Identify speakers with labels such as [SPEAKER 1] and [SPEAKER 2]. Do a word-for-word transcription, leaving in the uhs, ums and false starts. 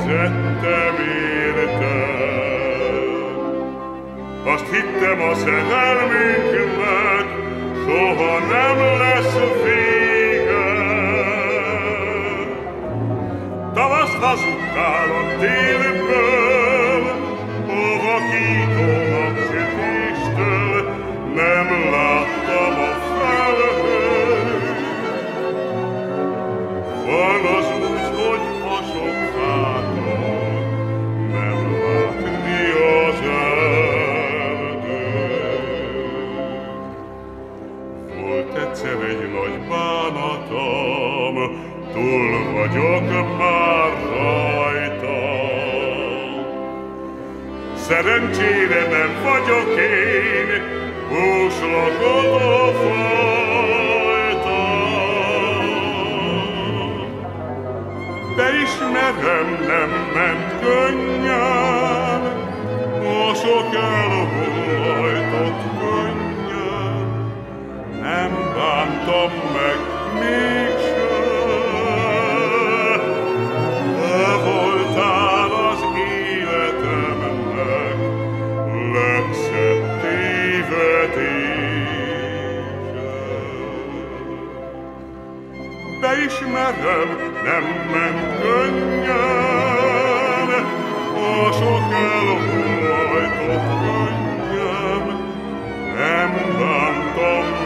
[SPEAKER 1] vezettem érted. Azt hittem a szerelmünknek soha nem lesz vége. Tavaszt hazudtál a télből, a vakító napsütéstől, nem láttam a felhőt. Van az úgy, hogy a sok fától nem látni az erdőt. Volt egyszer egy nagy bánatom, túl vagyok már rajta. Szerencsére nem vagyok én, búslakodó fajta. Beismerem, nem ment könnyen, a sok elhajtott könnyen. Nem bántam meg mégsem. Te voltál az életemnek legszebb tévedése. Beismerem, nem ment könnyen, a sok elhajtott könnyen. Nem bántam